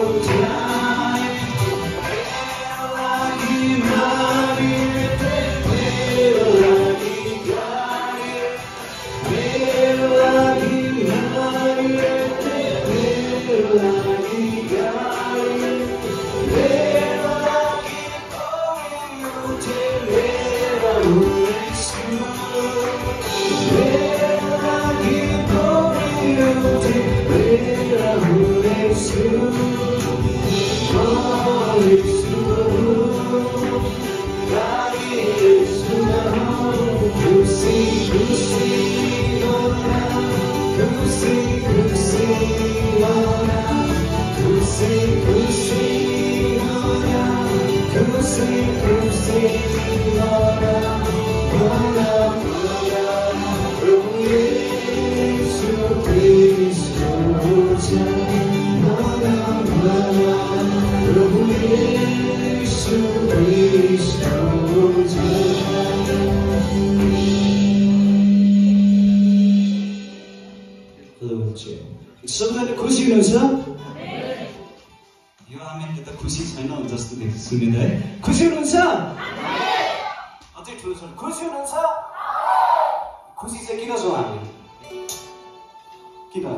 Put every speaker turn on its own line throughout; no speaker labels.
सबैजना खुसी हुनुहुन्छ? यो आमेनले त खुसी छैन जस्तो सुनिँदा है। खुसी हुनुहुन्छ? अझै ठुलो छ। खुसी हुनुहुन्छ? खुसी चाहिँ किन छौँ हामी? किन?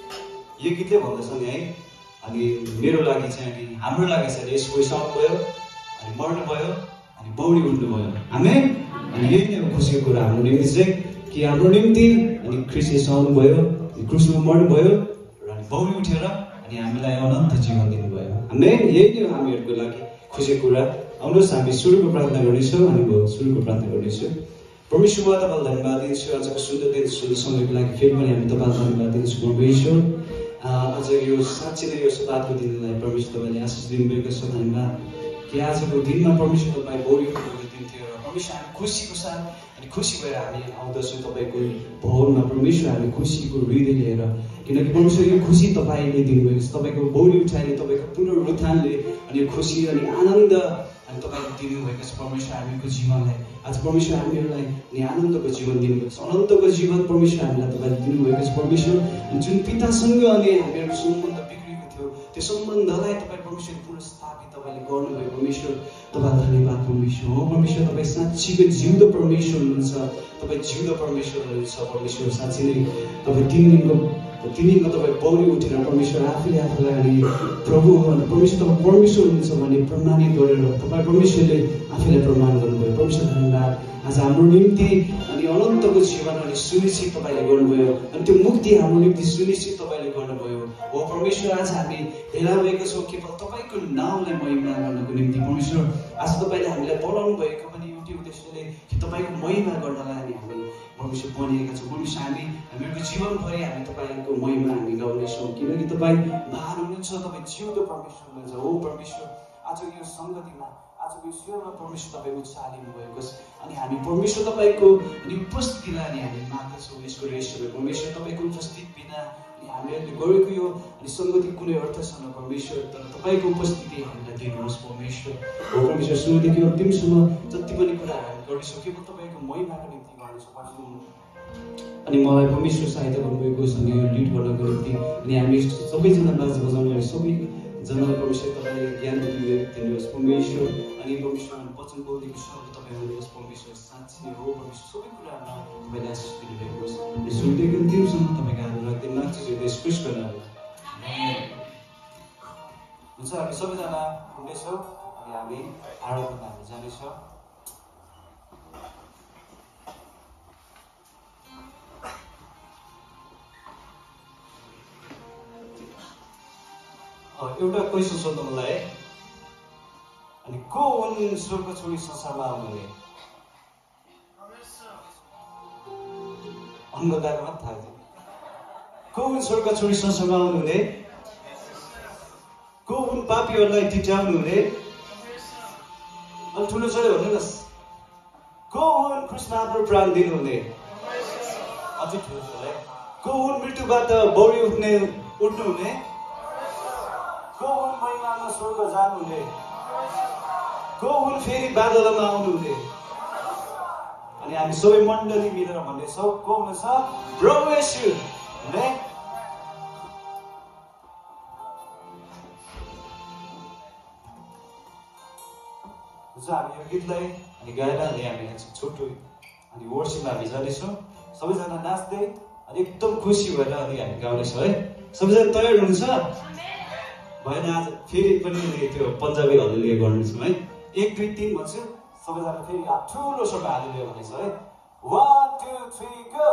यो गीतले भन्दछ नि है। अनि मेरो लागि चाहिँ अनि हाम्रो लागि चाहिँ यसो सक्नुभयो, अनि मर्नुभयो, अनि बौडी उठ्नुभयो। आमेन। अनि यही नै हो खुसीको कुरा हाम्रो निम्ति चाहिँ कि हाम्रो निम्ति अनि ख्रीष्ट आउनुभयो, क्रुसमा मर्नुभयो, बौडी उठेर अनि हामीलाई अनन्त जीवन दिनुभयो। आमेन। यही नै हो हामीहरूको लागि खुसीको कुरा। आउनुहोस् हामी सुरुको प्रार्थना गर्नेछौँ। अनि म सुरुको प्रार्थना गर्नेछु। परमेश्वर तपाईँलाई धन्यवाद दिन्छु आजको सुन्दर दिन सुन्दर समयको लागि फेरि पनि हामी तपाईँलाई धन्यवाद दिन्छु परमेश्वर। आज यो साँच्चै नै यो सप्ताहको दिनलाई परमेश्वर तपाईँले आशिष दिनुभएको छ। धन्यवाद कि आजको दिनमा परमेश्वर तपाईँ बौडी उठ्नुभएको दिन थियो र परमेश्वर हामी खुसीको साथ अनि खुसी भएर हामी आउँदछौँ तपाईँको भवनमा। परमेश्वर हामी खुसीको हृदय लिएर, किनकि परमेश्वर यो खुसी तपाईँले दिनुभएको छ। तपाईँको बौडी उठाइले, तपाईँको पुनरुत्थानले अनि यो खुसी अनि आनन्द अनि तपाईँले दिनुभएको छ परमेश्वर हामीको जीवनलाई। आज परमेश्वर हामीहरूलाई अनि आनन्दको जीवन दिनुभएको छ, अनन्तको जीवन परमेश्वर हामीलाई तपाईँले दिनुभएको छ परमेश्वर। जुन पितासँग अनि हामीहरूको सम्बन्ध बिग्रेको थियो त्यो सम्बन्धलाई तपाईँ परमेश्वर पुनर्स्थापित तपाईँले गर्नुभयो परमेश्वर। तपाईँलाई धन्यवाद परमेश्वर। हो परमेश्वर तपाईँ साँच्चीको जिउँदो परमेश्वर हुनुहुन्छ, तपाईँ जिउँदो परमेश्वर हुनुहुन्छ परमेश्वर। साँच्चै नै तपाईँ तिन दिनमा तपाईँ बौडी उठेर परमेश्वर आफूले आफूलाई अनि प्रभु अनि परमेश्वर तपाईँ परमेश्वर हुनुहुन्छ भन्ने प्रमाणित गरेर तपाईँ परमेश्वरले आफूलाई प्रमाण गर्नुभयो परमेश्वर। धन्यवाद। आज हाम्रो निम्ति अनि अनन्तको जीवन अनि सुनिश्चित तपाईँले गर्नुभयो, अनि त्यो मुक्ति हाम्रो निम्ति सुनिश्चित तपाईँले गर्नुभयो। हो परमेश्वर आज हामी भेला भएका छौँ केवल तपाईँको नामलाई महिमा गर्नको निम्ति परमेश्वर। आज तपाईँले हामीलाई बोलाउनु भएको पनि एउटै उद्देश्यले कि तपाईँको महिमा गर्नलाई हामी परमेश्वर बनिएका छौँ परमेश्वर। हामीहरूको जीवनभरि हामी तपाईँको महिमा हामी गाउनेछौँ, किनकि तपाईँ महान हुनुहुन्छ, तपाईँ जिउँदो परमेश्वर हुनुहुन्छ। हो परमेश्वर आज यो सङ्गतिमा आजको यो सेवामा परमेश्वर तपाईँ उचालिनु भएको छ अनि हामी परमेश्वर तपाईँको अनि उपस्थितिलाई अनि हामी माग्दछौँ। यसको रेश्वर परमेश्वर तपाईँको उपस्थिति बिना अनि हामीहरूले गरेको यो अनि सङ्गति कुनै अर्थ छैन परमेश्वर, तर तपाईँको उपस्थिति हामीलाई दिनुहोस् परमेश्वर। हो परमेश्वर सुरुदेखि अन्तिमसम्म जति पनि कुराहरू हामी गर्नेछौँ केवल तपाईँको महिमाको निम्ति गर्नेछौँ। अनि मलाई परमेश्वर सहायता गर्नुभएको छ यो लिड गर्नको निम्ति। अनि हामी सबैजना बाजा बजाउनेहरू सबैजनालाई परमेश्वर तपाईँले ज्ञान दिनुहोस् परमेश्वर। अनि परमेश्वर वचन बोल्नेको शब्द तपाईँ हुनुहोस् परमेश्वर। साँच्चै नै हो परमेश्वर सबै कुराहरूमा तपाईँले आशिष दिनुभएको छ। अनि सुरुदेखि अन्तिमसम्म तपाईँको हात राख्दै नाच्छु स्पृश गर्न हुन्छ। हामी सबैजना हुनेछौँ अनि हामी आराधना हामी जानेछौँ। एउटा क्वेसन सोध्नु मलाई, अनि को हुन् स्वर्ग छोडी संसारमा आउनुहुने? अन्नदाको मात्र थाहा थियो। को हुन् स्वर्ग छोडी संसारमा आउनुहुने? को हुन् पापीहरूलाई टिटाउनुहुने? अनि ठुलो छोरी भन्नुहोस्, को हुन् क्रुसमा आफ्नो प्राण दिनुहुने? अझै ठुलो छोरी, को हुन् मृत्युबाट बौडी उठ्नुहुने? को हुन् महिमामा स्वर्ग जानुहुने? को हुन् फेरि बादलमा आउनुहुने? अनि हामी सबै मण्डली मिलेर भन्दैछौँ को हुनुहुन्छ? प्रभु येशू। हामी यो गीतलाई अनि गाएर अनि हामी एकछिन छोटो अनि वर्षिपमा हामी जानेछौँ सबैजना नाच्दै अनि एकदम खुसी भएर अनि हामी गाउनेछौँ है सबैजना तयार हुनुहुन्छ भएन आज फेरि पनि त्यो पन्जाबी हल्लुले गर्नेछौँ है 1 2 3 भन्छु सबैजना फेरि ठुलो शब्द हालेर भनेछ है 1 2 3 गो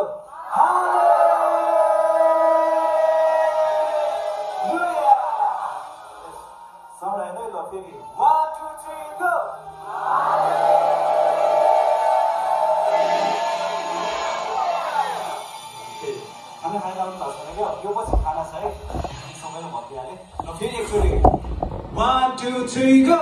हालेलुया सबैजना नै ल फेरि 1 2 3 गो खाना खाएर आउनु भएको छैन क्या यो पछि खाना छ है सबैले भनिदिइहालेँ र फेरि एकचोटि 1 2 3 go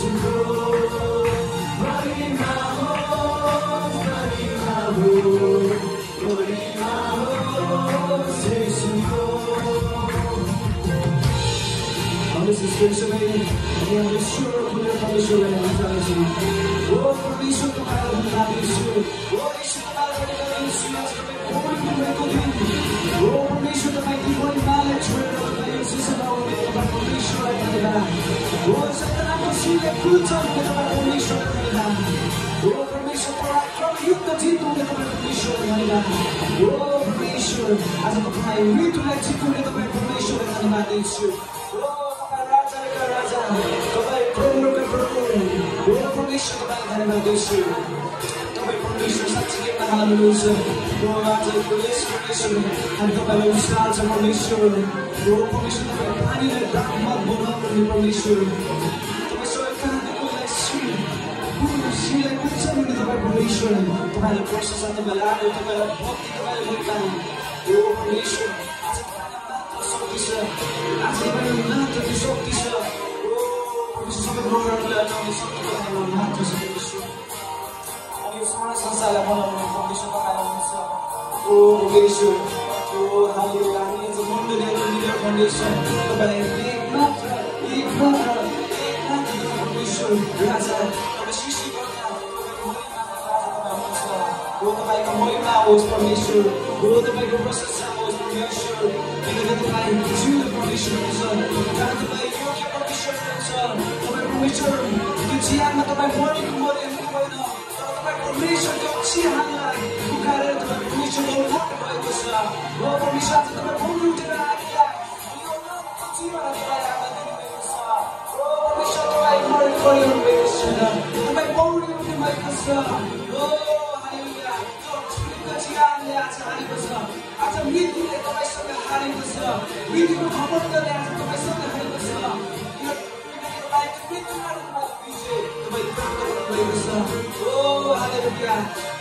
This is Pennsylvania, and I'm sure we're going to show you how to do it. Oh, for me, so come out and have you see it. Oh, you should come out and have you see it. Oh, you can make it. Oh, for me, so come out and have knowledge. We're going to see about it, but for me, so I can have. Oh, so that I can see the fruits of it, but for me, so I can have. Oh, for me, so from you, the team, for me, so I can have. Oh, for me, so as a cry, we to let you do it, but for me, so I can have this. तपाईँ प्रभुको प्रभु हो परमेश्वर तपाईँ धन्यवाद दिन्छु तपाईँ परमेश्वर साँच्चै महान हुनुहुन्छ हो आजको यस परमेश्वर हामी तपाईलाई उचाल्छ परमेश्वर हो परमेश्वर तपाईँ पानीलाई दागमत बनाउनु परमेश्वर तपाईँ सबै कामलाई सिलाई पुग्छन् भने तपाईँ परमेश्वर तपाईलाई प्रशंसा तपाईँ लाग्यो तपाईलाई भक्ति तपाईलाई मुक्ता हो परमेश्वर आज तपाईँ शक्ति छ आज तपाईँ मात्र शक्ति छ सबै प्रोग्रामलाई लगाउने शक्तिको मात्र छ परमेश्वर अनि यो सारा संसारलाई बनाउने परमेश्वर तपाईँ हुनुहुन्छ ओ परमेश्वर ओ हालेलुया हामी आज मण्डलीहरू मिलेर भन्दैछौँ तपाईँ एकमात्र परमेश्वर राजा तपाईँ सृष्टि गर्ने हो तपाईँको महिमा होस् परमेश्वर हो तपाईँको प्रशंसा होस् परमेश्वर किनकि तपाईँ जिउँदो परमेश्वर हुनुहुन्छ जहाँ तपाईँ योग्य परमेश्वर हुनुहुन्छ तपाईँ परमेश्वर त्यो जीवनमा तपाईँ मरेको मरेको होइन तर तपाईँ परमेश्वर त्यो जीवनलाई उकालेर तपाईँ परमेश्वरले उठाउनु भएको छ हो परमेश्वर आज तपाईँ पौडी उठेर आएका यो जीवनलाई तपाईँ आनन्द दिनुभएको छ हो परमेश्वर तपाईँ मरेको परिरहनु भएको छैन तपाईँ पौडी उठ्नु भएको छ हो हालेलुया त्यो छुटेको जीवनले आज हारेको छ आज मृत्युले तपाईँसँग हारेको छ मृत्युको खबरले आज तपाईँसँग हारेको छ Oh, hallelujah.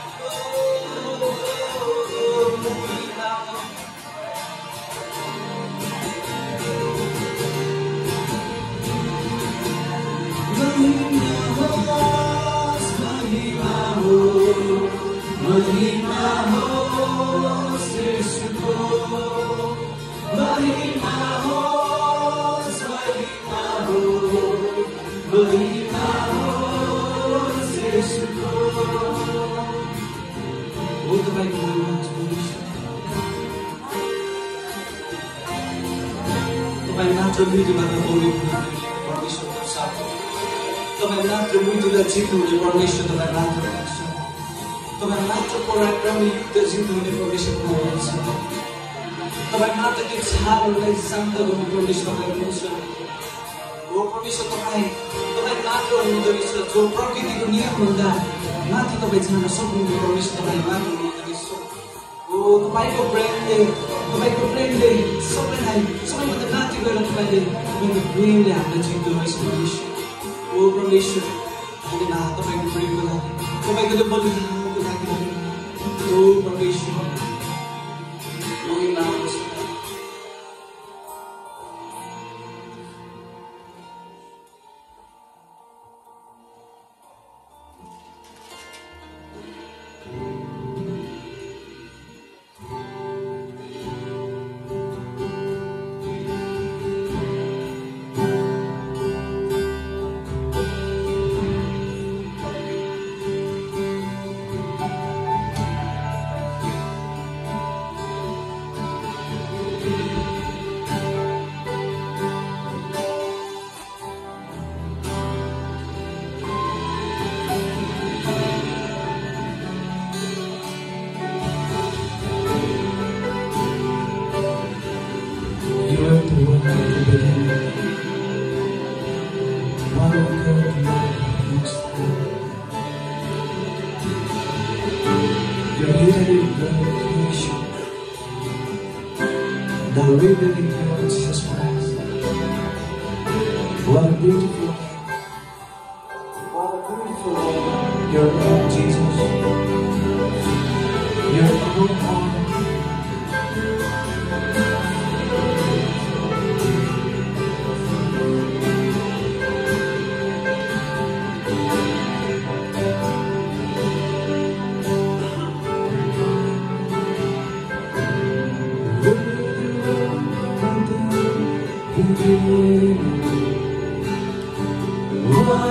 तपाईँ मात्र मृत्युबाट बोल्नुहुने परमेश्वरको साथ तपाईँ मात्र मृत्युलाई जित्नुहुने परमेश्वर तपाईँ मात्र हुनुहुन्छ तपाईँ मात्र पराक्रमी युद्ध जित्नुहुने परमेश्वर हुनुहुन्छ तपाईँ मात्र त्यो छालहरूलाई शान्त गर्ने परमेश्वर हुनुहुन्छ हो परमेश्वर तपाईँ मात्र हुनुहुँदो रहेछ जो प्रकृतिको नियमभन्दा माथि तपाईँ जान सक्नुहुने परमेश्वर तपाईँ मात्र हुनुहुँदो रहेछ हो तपाईँको प्रेमले सबैलाई सबैभन्दा माथि गएर तपाईँको प्रेमले हामीलाई जित्दो रहेछ परमेश्वर हो परमेश्वर धन्यवाद तपाईँको प्रेमको लागि तपाईँको त्यो बलिदानको लागि हो परमेश्वर महिमा होस् the living of Jesus Christ. What a beautiful name. What a beautiful name. Your name, Jesus. Your name,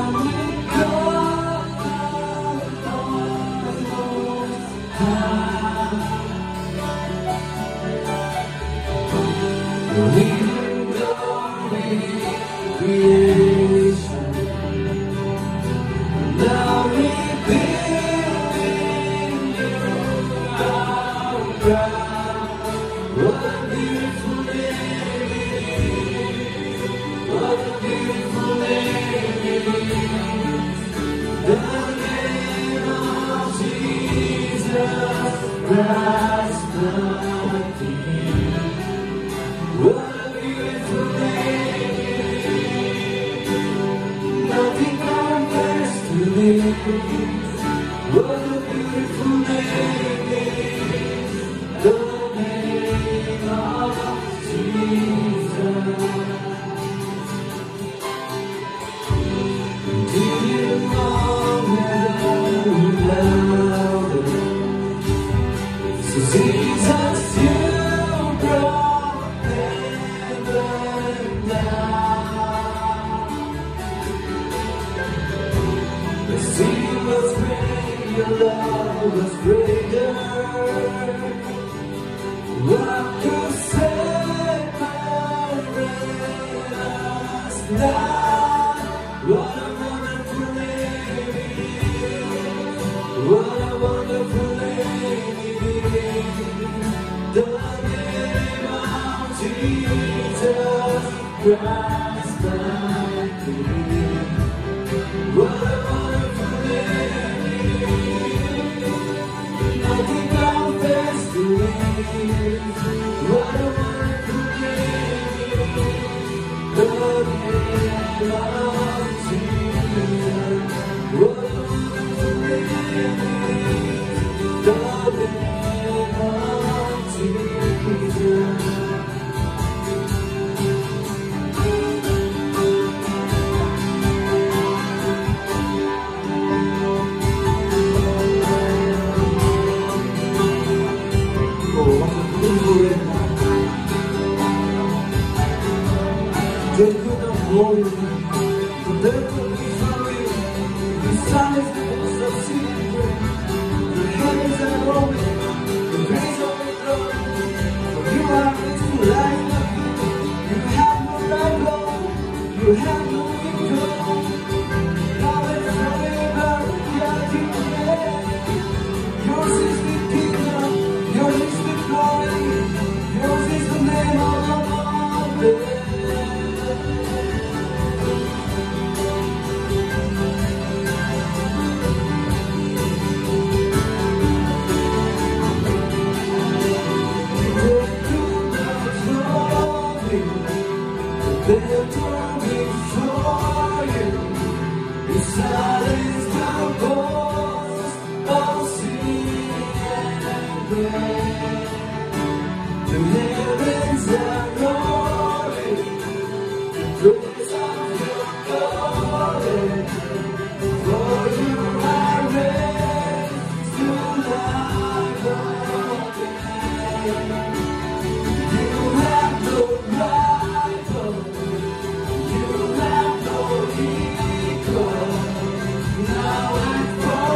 Now and forever.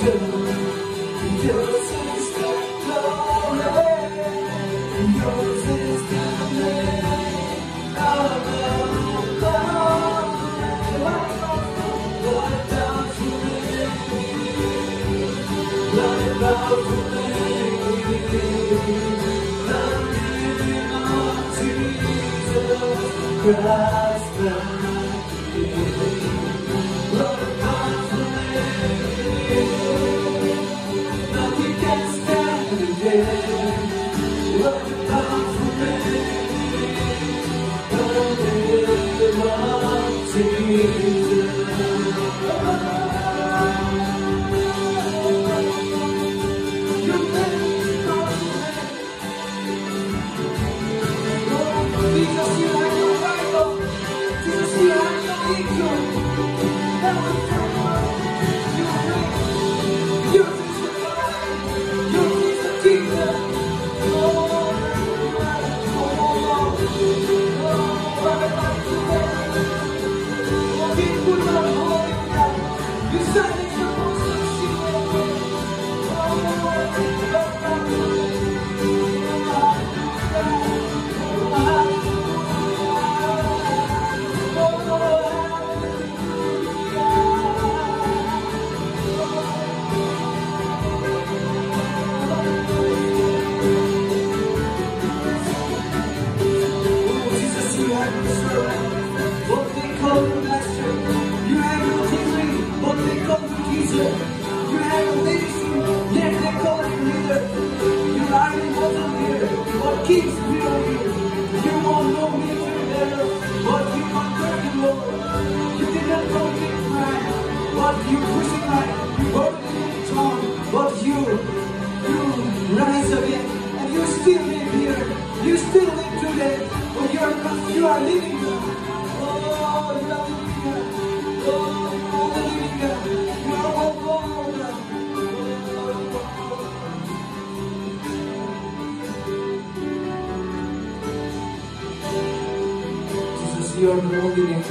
You are the only name.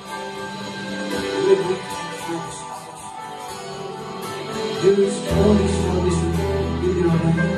There is only salvation in your name.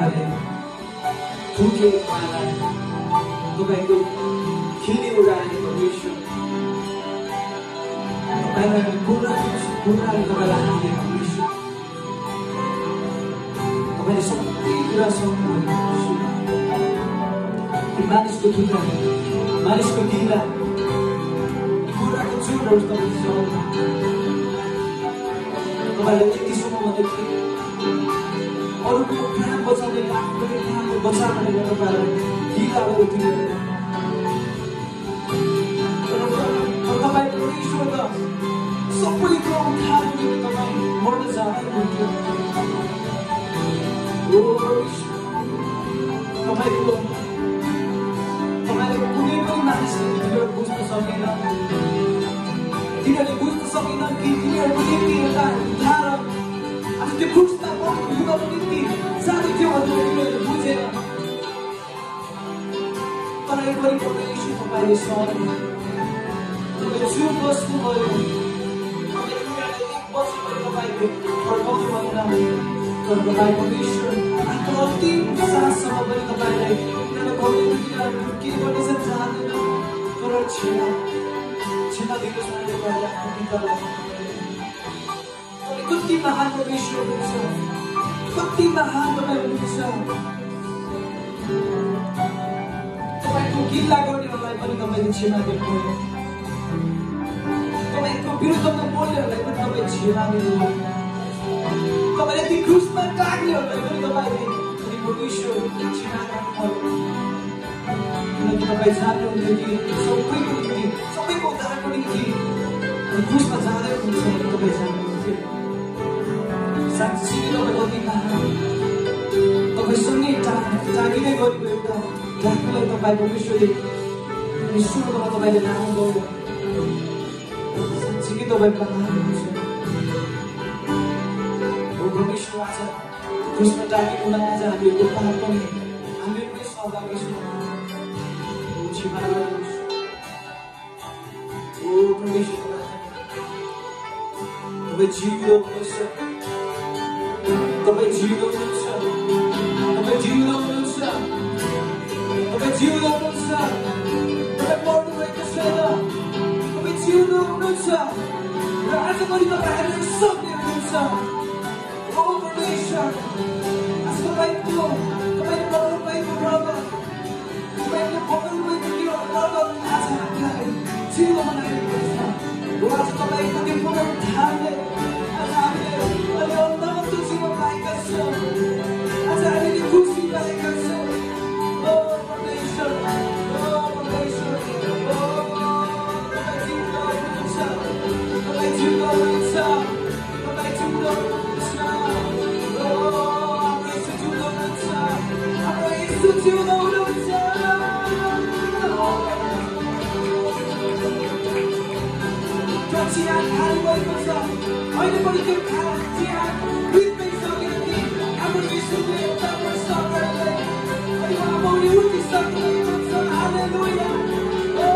तपाईँको खिल्ली उडालेको
परमेश्वर तपाईँलाई हामी पूर्ण तपाईँलाई हामी परमेश्वर तपाईँले सबै कुरा सक्नुभयो मानिसको थुत्रा मानिसको ढिला कुराको चुरहरू तपाईँले सक्नु तपाईँले यतिसम्म मात्रै थियो अरूको प्राण बचाउने आफ्नो प्राणको बचाउने तपाईँलाई ढिलाहरू थियो तपाईँ परमेश्वर त सबैको उद्धार निम्ति तपाईँ मर्न चाहनुहुन्थ्यो ओ परमेश्वर तपाईँले कुनै पनि मानिसले तिनीहरू बुझ्न सकेन तिनीहरूले बुझ्न सकेन कि तिनीहरूको निम्ति एउटा उद्धार आज त्यो क्रुसमा युगको निम्ति जानु थियो भनेर तिनीहरूले बुझेन तर एकपरि परमेश्वर तपाईँले सहनु तपाईँले चुप बस्नुभयो तपाईँले एक बजीमा तपाईँले फर्काउनु भएन तर तपाईँ परमेश्वर आफ्नो अन्तिम साससम्म पनि तपाईँलाई के गर्नेछ चाहँदैन तर छेना दिनुहोस् भनेर गर्दा कति महान परमेश्वर हुनुहुन्छ कति महान तपाईँ हुनुहुन्छ तपाईँको गिल्ला गर्नेहरूलाई पनि तपाईँले क्षमा दिनुभयो तपाईँको विरुद्धमा बोल्नेहरूलाई पनि तपाईँ क्षमा दिनुभयो तपाईँले ती क्रुसमा टाग्नेहरूलाई पनि तपाईँले परमेश्वर क्षमा गर्नुभयो किनकि तपाईँ जान्नुहुन्थ्यो कि सबैको निम्ति सबैको उद्धारको निम्ति क्रुसमा जाँदै हुनुहुन्छ भने तपाईँ जान्नुहुन्थ्यो साँच्चै तपाईँ कति महान तपाईँसँगै टागिँदै गरेको एउटा डाकुलाई तपाईँ परमेश्वरले ईश्वरमा तपाईँले लानुभयो साँच्चै तपाईँ महान हुनुहुन्छ परमेश्वर आज क्रुसमा टागेको आज हामीहरूको पाप पनि हामीहरूकै सहभागी छौँ ओ परमेश्वर तपाईँ जिउँदो हुनुहुन्छ तपाईँ जिउँदो हुनुहुन्छ तपाईँ जिउँदो हुनुहुन्छ तपाईँ जिउँदो हुनुहुन्छ तपाईँ मर्नुभएको छैन तपाईँ जिउँदो हुनुहुन्छ र आज पनि तपाईँ हामीलाई सक्ने हुनुहुन्छ ओ परमेश्वर आज तपाईँले मर्नुभएको रगत तपाईँले बगाउनुभएको त्यो रगत आज हामीलाई जिउँदो बनाइदिएको छ आज तपाईँको त्यो पुनः उद्धारले आज हामीले अहिले अन्तको जीवन पाएका छौँ आज हामीले खुसी पाएका छौँ ओ परमेश्वर तपाईँ जिउँदो हुनुहुन्छ तपाईँ जिउँदो हुनुहुन्छ तपाईँ जिउँदो हुनुहुन्छ ओ हाम्रो यीशु जिउँदो हुनुहुन्छ हाम्रो यीशु जिउँदो हुनुहुन्छ चिया खानु भएको छ अहिले पनि त्यो चिया बित्दै सकेन कि हाम्रो यीशुले एउटा प्रसङ्गले अनि उहाँले उठिसक्नु भएको छ हालेलुया ओ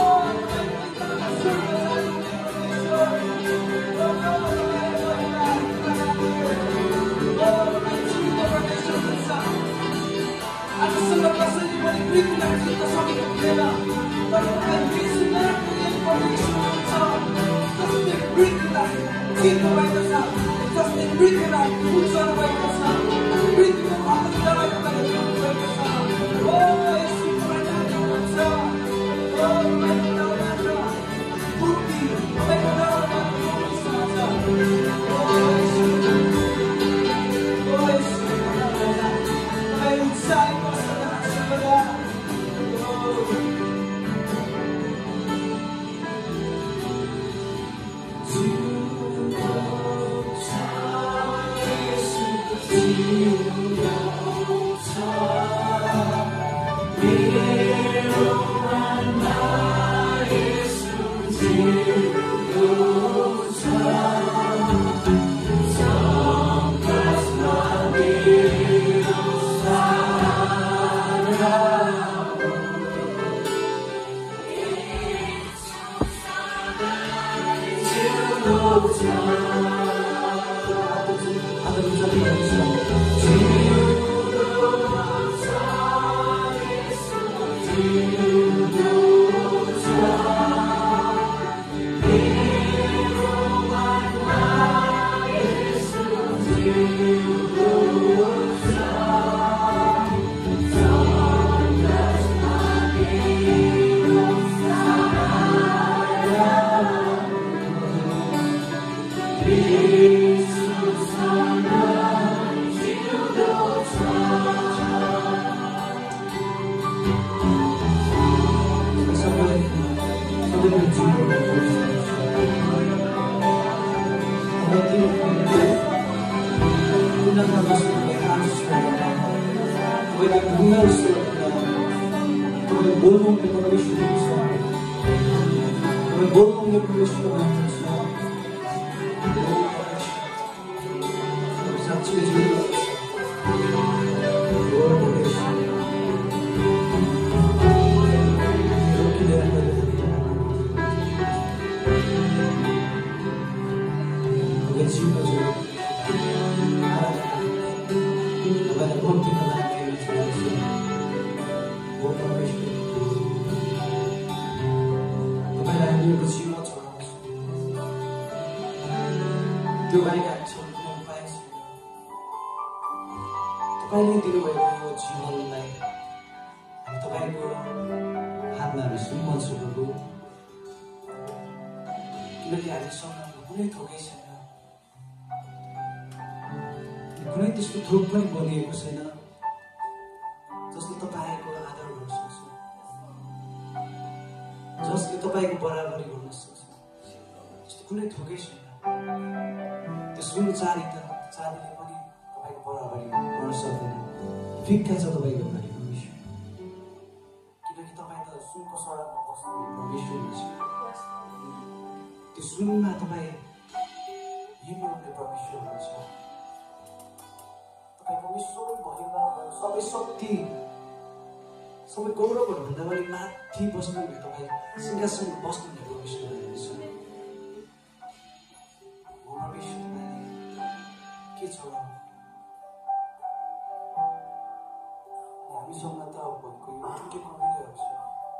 आजसम्म कसैले पनि मृत्युलाई जित्न सकेको थिएन तर यीशुमा परमेश्वर छ जसले मृत्युलाई जित्नु भएको छ जसले मृत्युलाई उच्चाउनु भएको छ मृत्युको अन्तरलाई तपाईँले जित्नु भएको छ ओ यीशु तपाईँले हुनुहुन्छ ओ तपाईँको नामबाट मुक्ति तपाईँको नामबाट मुक्ति छ ओ यीशु तपाईँ उत्साहित बस्नुहोस् सर्वदा तपाईँले दिनुभएको यो जीवनलाई हामी तपाईँको हातमा हामी सुम्पन्छौँ प्रभु, किनकि हामीसँग कुनै थोकै छैन, कुनै त्यस्तो थोक पनि बनिएको छैन जसले तपाईँको आदर गर्न सक्छ, जसले तपाईँको बराबरी गर्न सक्छ। त्यस्तो कुनै थोकै छैन। त्यो सुन चाँदीले पनि तपाईँको बराबरी गर्न सक्दैन। फिक्का छ तपाईँको लागि परमेश्वर, किनकि तपाईँ त सुनको सडकमा बस्ने परमेश्वर हुनुहुन्छ। त्यो सुनमा तपाईँ हिँड्नुहुने परमेश्वर हुनुहुन्छ। तपाईँ परमेश्वर सबै भएका सबै शक्ति सबै गौरवहरूभन्दा पनि माथि बस्नुहुने तपाईँ सिंहासनमा बस्नुहुने परमेश्वर हुनुहुन्छ। परमेश्वर के छ हामीसँग त भएको यो टुटेको हृदयहरू छ,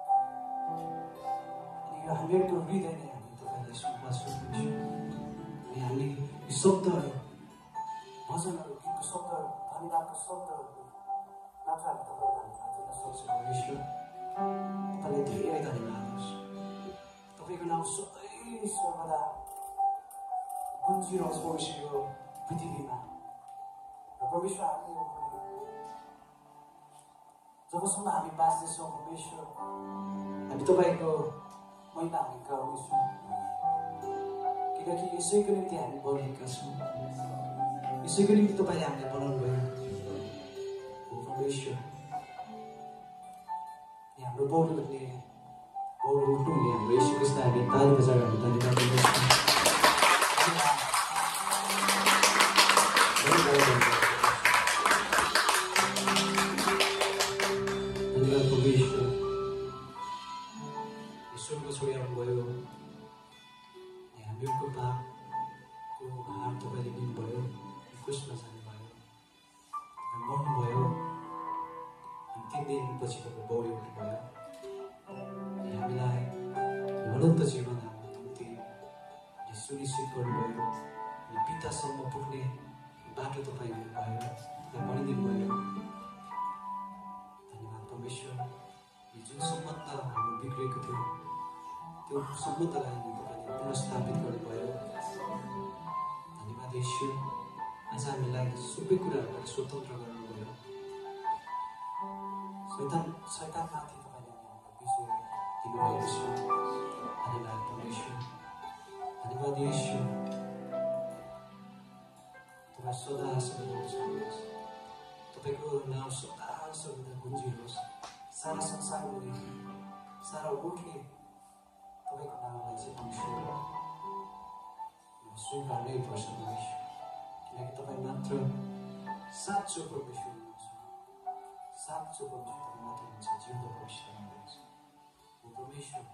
अनि यो हामीहरूको हृदय नै हामी तपाईँलाई सुन्छु। अनि हामी यो शब्दहरू भजनहरू गीतको शब्दहरू धन्यवादको शब्दहरू मात्र हामी तपाईँलाई धन्यवाद दिन सक्छौँ। परमेश्वर तपाईँलाई धेरै धन्यवाद होस्। तपाईँको नाउँ सधैँ सर्वदा गुन्जिरहोस् परमेश्वर यो पृथ्वीमा। र परमेश्वर हामी जबसम्म हामी बाँच्दैछौँ परमेश्वर, हामी तपाईँको महिमा हामी गाउनेछौँ, किनकि यसैको निम्ति हामी बनेका छौँ, यसैको निम्ति तपाईँले हामीलाई बनाउनु भयो परमेश्वर। हाम्रो बौरू उठ्नुहुने हाम्रो यीशु ख्रीष्टलाई हामी ताली बजाएर हामी धन्यवाद दिन्छौँ। ईश्वरको छोरी आउनुभयो, हामीहरूको पापको भार तपाईँले लिनुभयो, क्रुसमा जानुभयो, मर्नुभयो, अनि 3 दिनपछि तपाईँ बौरी उठ्नुभयो, हामीलाई अनन्त जीवन हाम्रो निम्ति सुनिश्चित गर्नुभयो, अनि पितासम्म पुग्ने बाटो तपाईँ हुनुभयो, भनिदिनुभयो। धन्यवाद परमेश्वर। जुन सम्बन्ध हाम्रो बिग्रेको थियो त्यो सम्बन्धलाई तपाईँले पुनर्स्थापित गर्नुभयो। धन्यवाद ईश्वर। आज हामीलाई सबै कुराहरूबाट स्वतन्त्र गर्नुभयो। शैतानमाथि तपाईँले हामीलाई विजय दिनुभएको छ। धन्यवाद परमेश्वर। धन्यवाद ईश्वर। तपाईँ सदा सर्वदा होस्। तपाईँको नाम सदा सर्वदा गुन्जिरोस्। सारा संसारले सारा ओठले तपाईँको नामलाई चाहिँ परमेश्वर स्वीकार नै पर्छ परमेश्वर, किनकि तपाईँ मात्र साँचो परमेश्वर हुनुहुन्छ। साँचो परमेश्वर तपाईँ मात्र हुनुहुन्छ, जिउँदो परमेश्वर हुनुहुन्छ। परमेश्वर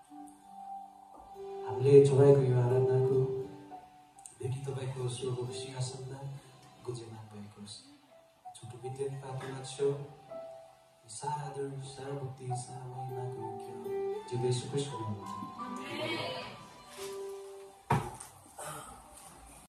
हामीले चढाएको यो आराधनाको भेटी तपाईँको स्वर्गको सिंहासनमा गुन्जयमान भएको होस्। छोटो विद्यार्थी प्रार्थना छ। सारा आदर, सारा भक्ति, सारा महिमाको योग्य जो यीशु ख्रीष्टको नाममा